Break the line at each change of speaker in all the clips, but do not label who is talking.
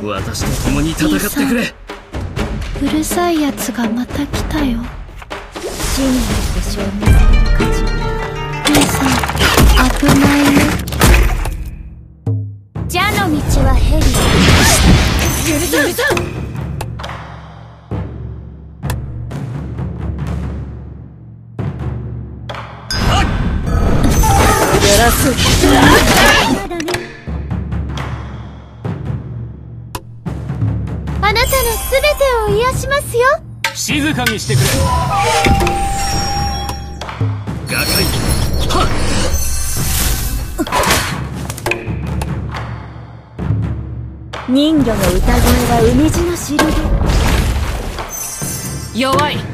私と共に戦ってくれ。
うるさいやつがまた来たよ。
真にして証明される価値。
兄さん、危ないよ。
蛇の道はヘリ。
許さん。やらす。
あなたの全てを癒しますよ。
静かにしてくれ。瓦解。はっ。
人魚の歌声は海地のしるべ。
弱い。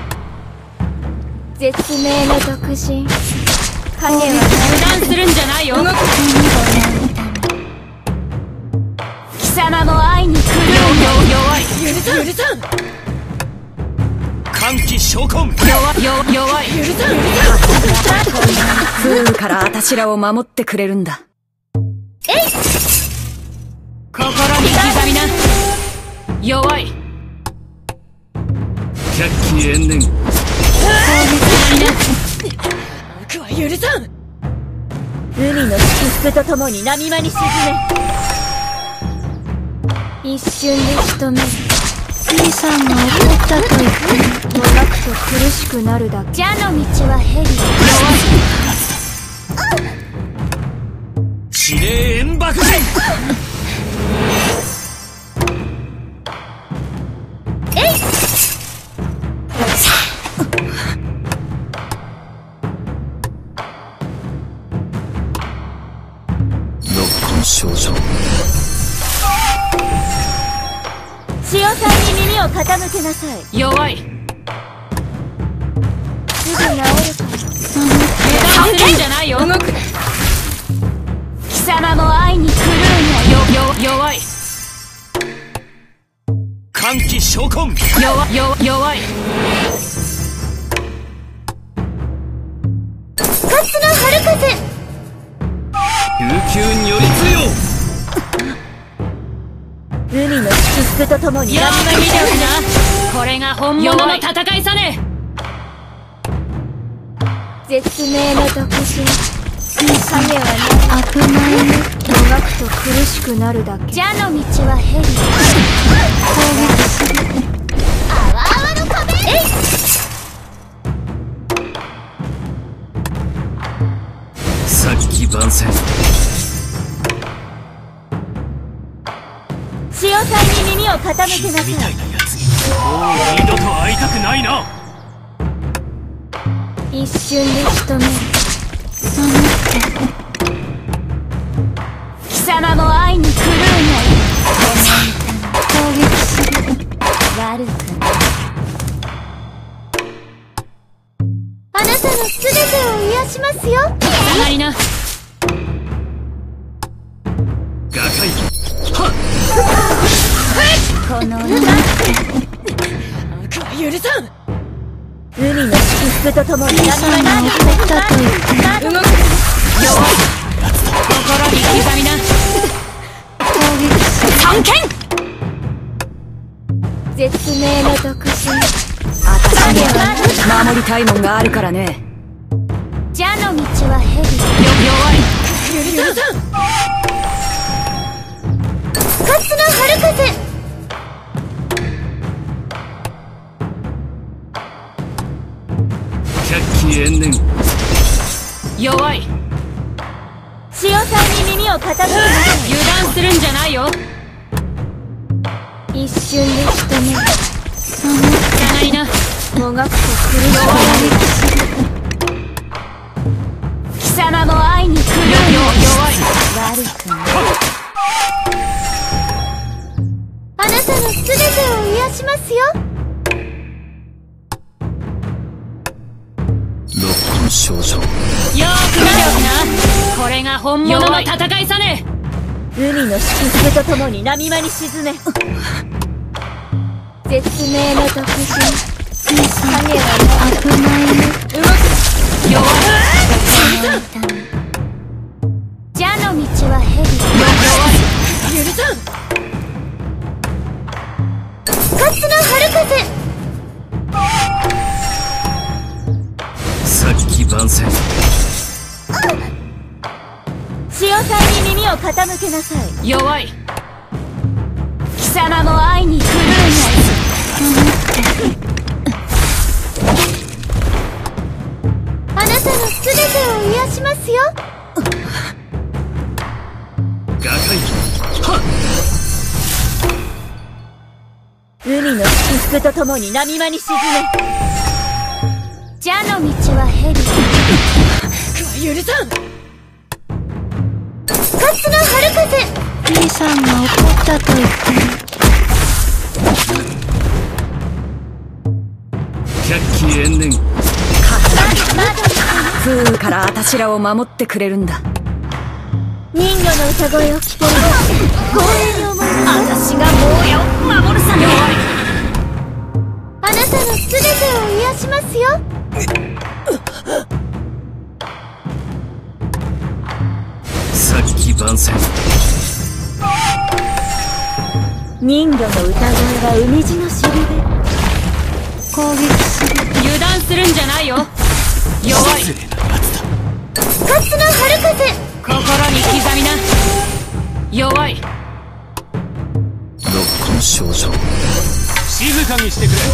絶命の毒人。影は
油断するんじゃないよ。
貴様も愛に狂う。
弱い。
許さん。歓喜昇魂。
弱い。
不運からあたしらを守ってくれるんだ。
心に刻みな。弱い。
百鬼延年。
僕は許さん。
海の祝福とともに波間に沈め。一瞬で仕留める。
兄さんが怒ったと言って
もがくと苦しくなるだけ。蛇の道はヘリ。
指令煙爆陣。少女。
潮さんに耳を傾けなさい。
弱い。
すぐ治るから。
油断するんじゃないよ。
貴様も愛に狂う
な。弱い。
歓喜昇魂。
弱い。
不活の春風。
琉球如律よ。
海の祝福とともに
やっぱり見ておくな。これが本物の戦いさね。
絶命の毒人。影は
危ないよ。
もがくと苦しくなるだけ。蛇の道はヘリ。あわあわの壁。
殺気万全。
潮さんに耳を傾けなさい。
みたいなやつにもう二度と会いたくないな。
一瞬で仕留める。貴様も愛に狂うな。
攻撃する。
悪くない。あなたの全てを癒しますよ。
下がりな。
瓦解。はっ。
この
僕は許さん。
海の祝福とともに
兄さんが怒ったと言って
弱い。心に刻みな。
攻撃する。
三剣。
絶命の毒人。
あたしには守りたいもんがあるからね。
蛇の道はヘリ。
弱い。許さん。
不活の春風。
百鬼延年。
弱い。
潮さんに耳を傾けなさい。
油断するんじゃないよ。
一瞬で仕留める。
下がりな。
もがくと苦しくなる。貴様も愛に狂う。
弱い。
悪くない。あなたの全てを癒しますよ。
六根少女。
よーく見ておくな。これが本物の戦いさね。
海の祝福とともに波間に沈め。絶命の毒人。
兄さん、
影は
危ないよ。
弱い。
蛇の道はヘリ。
許さん。
傾けなさい。
弱い。
貴様も愛に狂うな。あなたの全てを癒しますよ。
瓦解はっ。
海の祝福とともに波間に沈め。蛇の道はヘリ。許さん。カツの春風。
兄さんが怒ったと言って
百鬼延年。
風雨からあたしらを守ってくれるんだ。
人魚の歌声を聞ける。光栄に思います。
私が坊やを守るさね。
あなたの全てを癒しますよ。
殺気万全。
人魚の歌声は海地のしるべ。
攻撃する。
油断するんじゃないよ。弱い。
失礼なやつだ。
カツの春風。
心に刻みな。弱い。
六根症状。静かにしてくれ。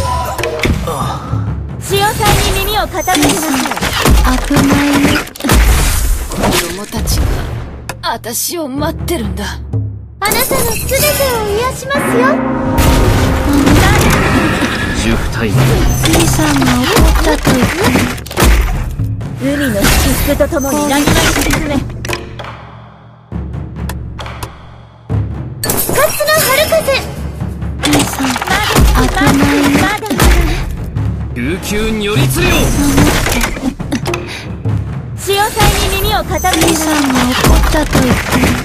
潮騒に耳を傾けなさい。
危ないよ。
子供たちが私を待ってるんだ。
あなたの全てを癒しますよ。
十体。
兄さんが怒ったと言って
海の祝福とともに波間に沈め。カツの春風。
兄さん危ないよ。
まだ
琉球如律令。
潮騒に耳を傾けな
兄
さい。
さんが怒ったと言って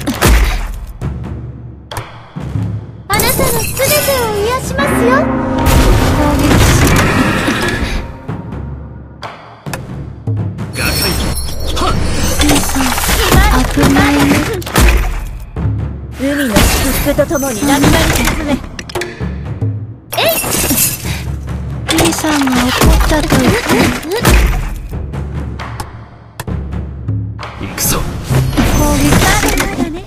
あなたの全てを癒しますよ。
攻撃する。
瓦解はっ。
兄さん危ないよ。
海の祝福とともに波間に沈め。
兄さんが怒ったと言って
行くぞ。
攻撃する。
まだね。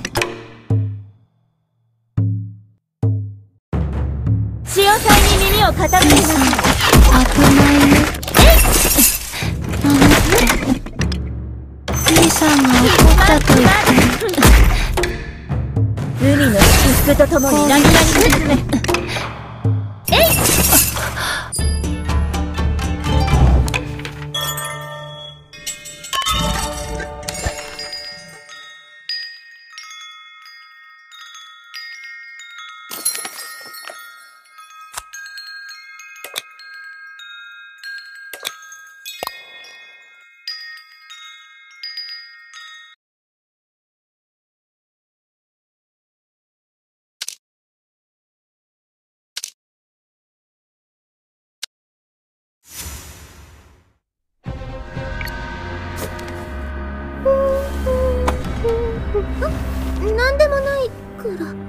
潮騒に耳を傾けなさい。
危ないよ。守って。兄さんが怒ったと言って
海の祝福とともに波間に沈め。なんでもないから。